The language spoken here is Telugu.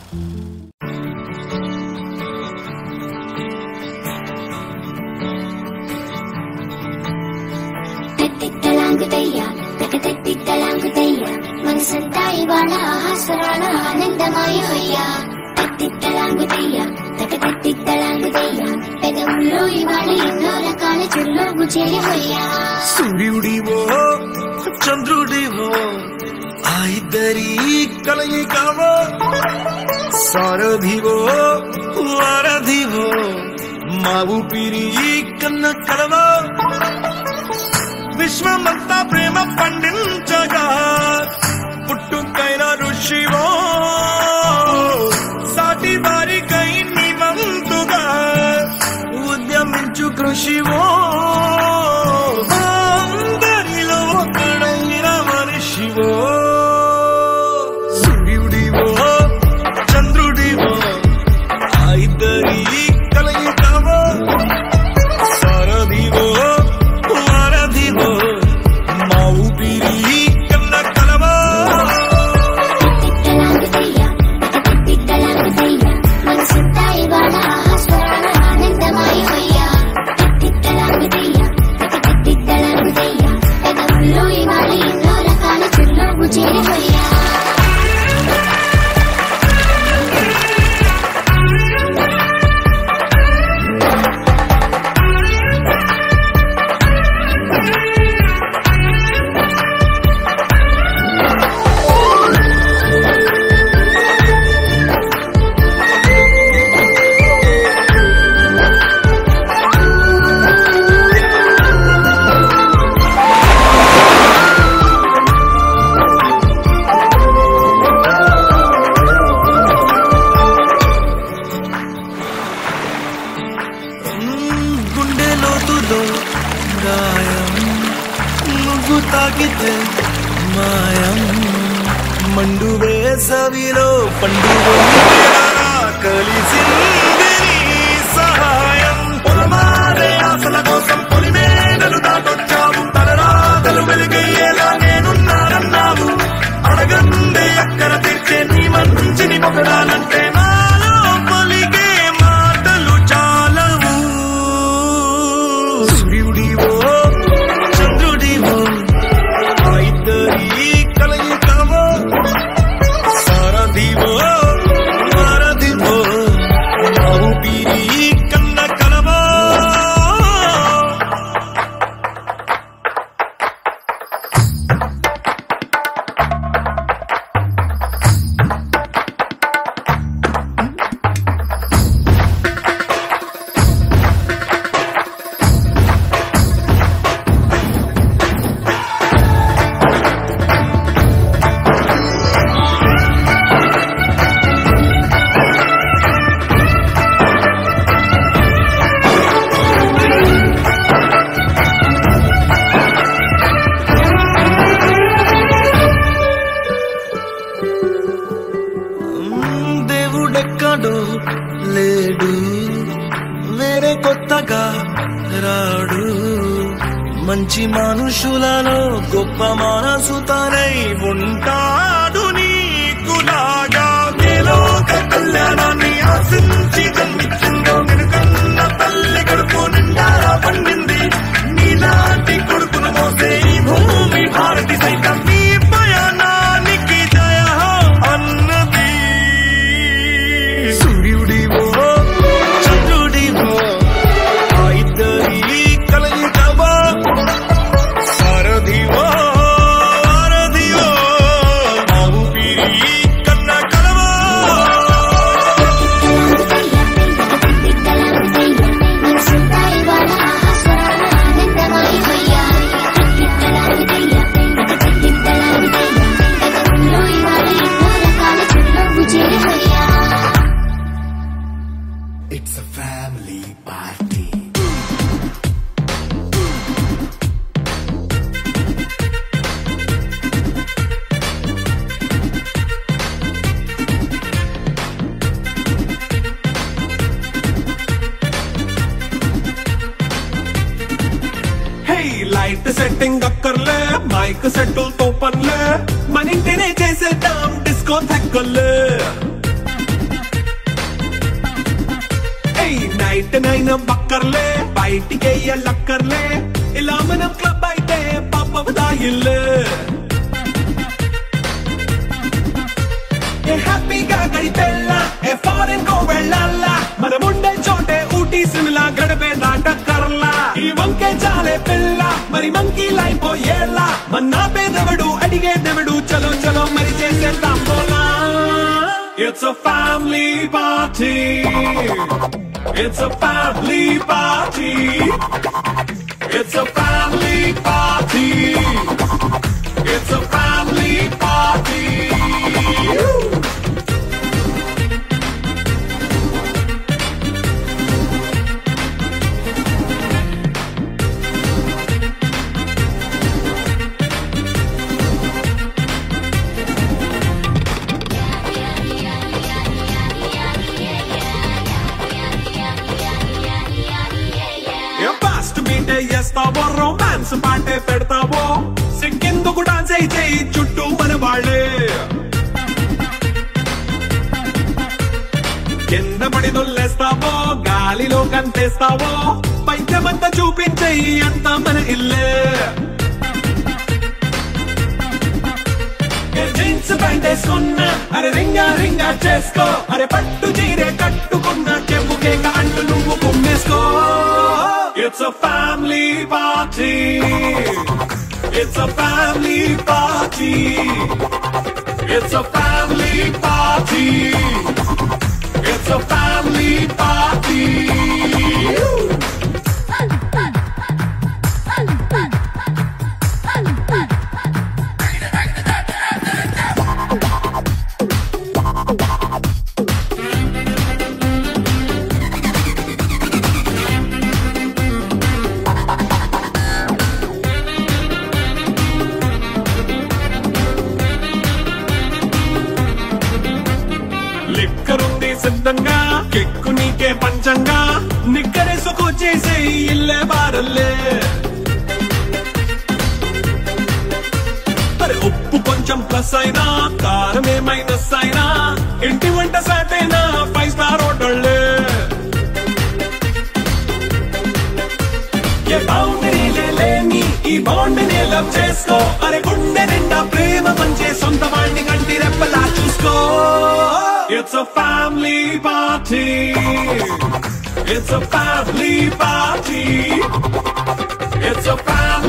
మనసంతా ఇవాళ హాస్వరాల ఆనందమయ్యా తట్టిత్తలాంగుతయ్యా తట్టిత్తలాంగుతయ్యా పెదవుల్లో ఇవాళ ఎన్నో రకాల చిరునవ్వు చేరిపోయా సూర్యుడివో చంద్రుడివో ఆ ఇద్దరి కలయికవో సారథివో వారధివో మా ఊపిరి కన్న కలవో విశ్వమంతా ప్రేమ పండించగా పుట్టుకైన ఋషివో సాటి వారికై నివంతుగా ఉద్యమించు కృషివో అందరిలో ఒకడైన మనిషివో సూర్యుడివో చంద్రుడివో ఆ ఇద్దరి కలయికవో సారథివో వారధివో మా ఊపిరి కన్న కలవో మనసంతా ఇవాళ హాస్వరాల ఆనందమయ్యా తట్టిత్తలాంగుతయ్యా పెదవుల్లో ఇవాళ ఎన్నో రకాల చిరునవ్వు చేరిపోయా గుండె లోతులో గాయం నువ్వు తాకితే మాయం మండు వేసవిలో పండుగ కలిసింది సహాయం పొలమారే ఆశల కోసం పొలిమేనలు దాటొచ్చావు తలరాతలు వెలుగయ్యేలా నేనున్నానన్నావు అడగందే అక్కర తీర్చే నీ మంచిని పొగడాలంటే నాలో పలికే మాటలు చాలవు సూర్యుడివో చంద్రుడివో ఆ ఇద్దరి కలయికవో సారథివో వారధివో మా ఊపిరి కన్న కలవో దేవుడెక్కడో లేడు వేరే కొత్తగా రాడు మంచి మనుషులలో గొప్ప మనసు తనై ఉంటాడు నీకులాగా లోక కళ్యాణాన్ని ఆశించి జన్మించిందో నిన్నుకన్న తల్లి కడుపు నిండారా పండింది నీలాంటి కొడుకును మోసే ఈ భూమి భారతి సైతం నీ పయనానికి జయ అన్నది సూర్యుడివో చంద్రుడివో ఆ ఇద్దరి కలయికవో సారథివో వారధివో మా ఊపిరి కన్న కలవో మనసంతా ఇవాళ హాస్వరాల ఆనందమయ్యా తట్టిత్తలాంగుతయ్యా పెదవుల్లో ఇవాళ ఎన్నో రకాల చిరునవ్వు చేరిపోయా It's a family party. Hey, light setting అక్కర్లే మైక్ సెట్టులతో పనిలే మన ఇంటినే చేసేద్దాం డిస్కో థెక్కలే భోజనం పక్కర్లే బయటికెయ్యలక్కర్లే ఇలా మనం క్లబ్ అయితే పాపవుదా ఇల్లు ఏ హ్యాపీగా గడిపెళ్ళా ఏ ఫారెన్ కో వెళ్ళాలా మనముండే చోటే ఊటీ సిమ్లా గడిపే నాటకర్లా ఈ వంకే చాలే పిల్ల మరి మంకీ లైపోయేలా మన్నా పేదవడు అడిగేదెవడు చలో చలో మరి చేసేద్దాం పోలా It's a family party. It's a family party. It's a family party. It's a family party. చేస్తావో రొమాన్స్ పాటే పెడతావో సిగ్గెందుకు డాన్స్ చేయి చుట్టూ మన వాళ్ళే కింద పడి దొల్లేస్తావో గాలిలో కంటేస్తావో పైద్యమంతా చూపించేయి అంతా మన ఇల్లే జీన్స్ ప్యాంట్ వేసుకున్నా అరే రింగా రింగా చేసుకో అరే పట్టు చీరే కట్టుకున్నా చెప్పుకే కాంటు నువ్వు కుమ్మేసుకో It's a family party. It's a family party. It's a family party. It's a family party. లిక్కరుంది సిద్ధంగా కెక్కు నీకే పంచంగా నిక్కరేసుకు చేసే ఇల్లే బారల్లే అరే ఉప్పు కొంచెం ప్లస్ అయినా కారం మైనస్ అయినా ఇంటి వంట సాటైనా 5 స్టార్ హోటళ్ళే ఏ బౌండరీలే లేని ఈ బాండ్ని లవ్ చేసుకో అరే గుండె నిండా ప్రేమ పంచే సొంత వాణ్ణి కంటి రెప్పలా చూసుకో It's a family party. It's a family party. It's a family